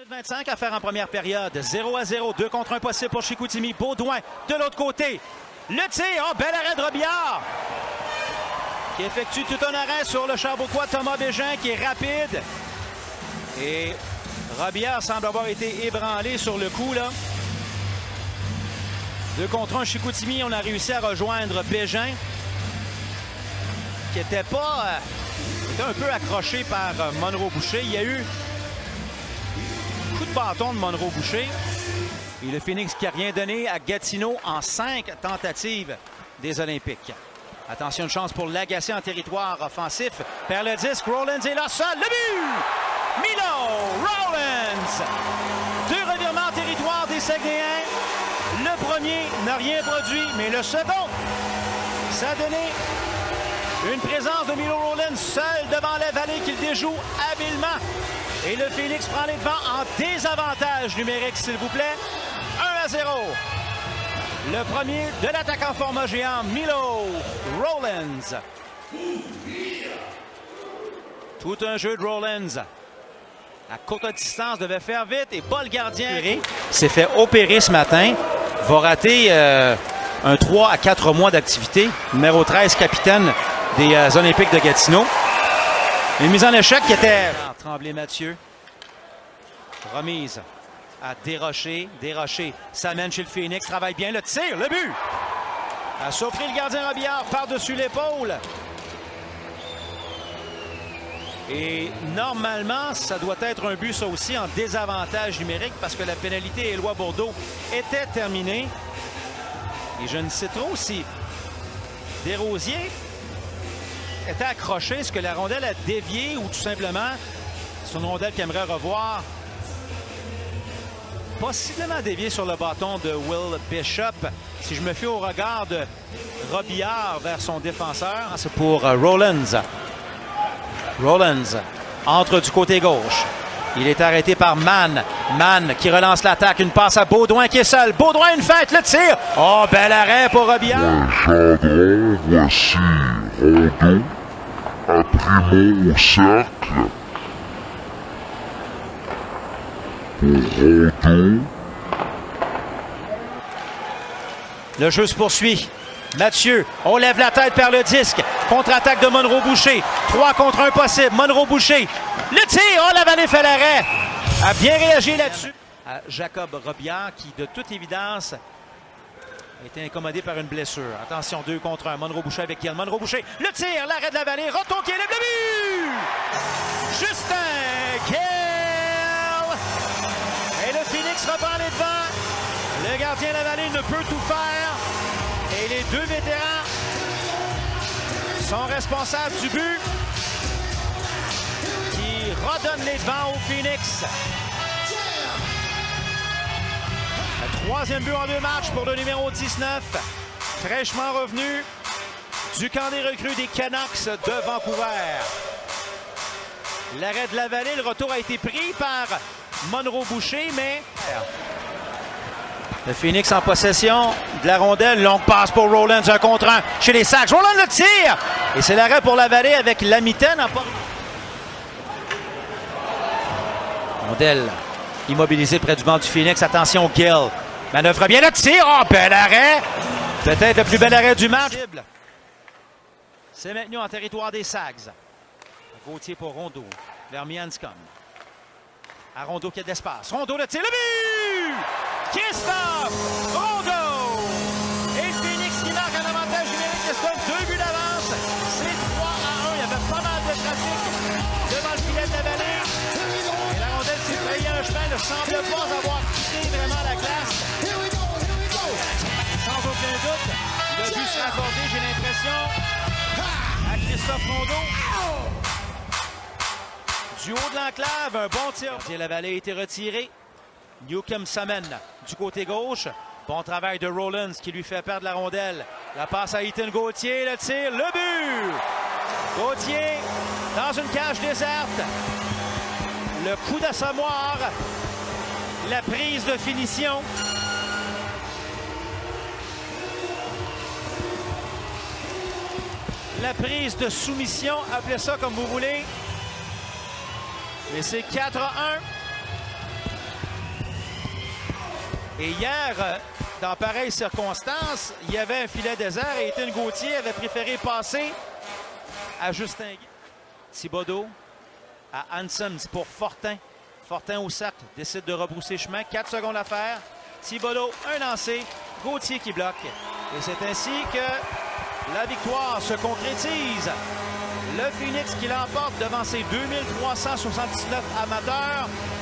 25 à faire en première période. 0-0. 2 contre 1 possible pour Chicoutimi. Baudouin de l'autre côté. Le tir. Oh, bel arrêt de Robillard. Qui effectue tout un arrêt sur le Charbouquois Thomas Bégin qui est rapide. Et Robillard semble avoir été ébranlé sur le coup, là. 2 contre 1 Chicoutimi. On a réussi à rejoindre Bégin. Qui était pas... était un peu accroché par Monroe Boucher. Il y a eu un coup de bâton de Monroe Boucher. Et le Phoenix qui n'a rien donné à Gatineau en 5 tentatives des Olympiques. Attention, une chance pour Lagacé en territoire offensif. Perd le disque, Rollins est là seul. Le but! Milo Rollins! 2 revirements en territoire des Saguenayens. Le premier n'a rien produit, mais le second, ça a donné une présence de Milo Rollins seul devant la vallée qu'il déjoue habilement. Et le Phoenix prend les devants en désavantage numérique, s'il vous plaît. 1-0. Le premier de l'attaquant format géant, Milo Rollins. Tout un jeu de Rollins. À courte distance, devait faire vite. Et pas le gardien. S'est fait opérer ce matin. Va rater un 3 à 4 mois d'activité. Numéro 13, capitaine des Olympiques de Gatineau. Une mise en échec qui était... Tremblay-Mathieu. Remise à Desrochers. Desrochers s'amène chez le Phoenix. Travaille bien le tir. Le but! A surpris le gardien Robillard par-dessus l'épaule. Et normalement, ça doit être un but, ça aussi, en désavantage numérique parce que la pénalité Éloi Bourdeau était terminée. Et je ne sais trop si Desrosiers était accroché. Est-ce que la rondelle a dévié ou tout simplement c'est une rondelle qu'il aimerait revoir? Possiblement dévié sur le bâton de Will Bishop. Si je me fie au regard de Robillard vers son défenseur, c'est pour Rollins. Rollins entre du côté gauche. Il est arrêté par Mann. Mann qui relance l'attaque. Une passe à Baudouin qui est seul. Baudouin, une fête, le tir. Oh, bel arrêt pour Robillard. Gendron, voici Rondeau. À Primo au cercle. Pour Rondeau. Le jeu se poursuit. Mathieu, on lève la tête vers le disque. Contre-attaque de Monroe Boucher. 3 contre 1 possible. Monroe Boucher. Le tir. Oh, la vallée fait l'arrêt. A bien réagi là-dessus. Jacob Robillard qui, de toute évidence, a été incommodé par une blessure. Attention, 2 contre 1. Monroe Boucher avec Kiel. Monroe Boucher. Le tir. L'arrêt de la vallée. Retour qui élève le but. Justin Kiel. Et le Phoenix reprend les devants. Le gardien de la vallée ne peut tout faire. Et les 2 vétérans sont responsables du but qui redonne les devants au Phoenix. Le 3e but en 2 matchs pour le numéro 19. Fraîchement revenu du camp des recrues des Canucks de Vancouver. L'arrêt de la vallée, le retour a été pris par Monroe Boucher, mais... Le Phoenix en possession de la rondelle. Longue passe pour Rollins, 1 contre 1 chez les Sacs. Rollins le tire! Et c'est l'arrêt pour la vallée avec la mitaine. Rondelle immobilisée près du banc du Phoenix. Attention, Gill. Manœuvre bien le tir. Oh, bel arrêt! Peut-être le plus bel arrêt du match. C'est maintenant en territoire des Sags. Gauthier pour Rondeau. Vers Mianscom. À Rondeau qui a de l'espace. Rondeau le tir. Le but! Christophe Rondeau! Et Phoenix qui marque un avantage numérique qui se donne 2 buts d'avance. C'est 3-1. Il y avait pas mal de trafic devant le filet de la vallée. Et la rondelle s'est frayée un chemin. Ne semble pas avoir quitté vraiment la glace. Sans aucun doute, le but sera accordé, j'ai l'impression, à Christophe Rondeau. Du haut de l'enclave, un bon tir. La vallée a été retirée. Newcomb s'amène du côté gauche. Bon travail de Rollins qui lui fait perdre la rondelle. La passe à Ethan Gauthier, le tir, le but! Gauthier dans une cage déserte. Le coup d'assommoir. La prise de finition. La prise de soumission, appelez ça comme vous voulez. Et c'est 4-1. Et hier, dans pareilles circonstances, il y avait un filet désert et Étienne Gauthier avait préféré passer à Justin Thibodeau, à Hansen pour Fortin. Fortin au cercle, décide de rebrousser chemin. 4 secondes à faire. Thibodeau, un lancé. Gauthier qui bloque. Et c'est ainsi que la victoire se concrétise. Le Phoenix qui l'emporte devant ses 2379 amateurs.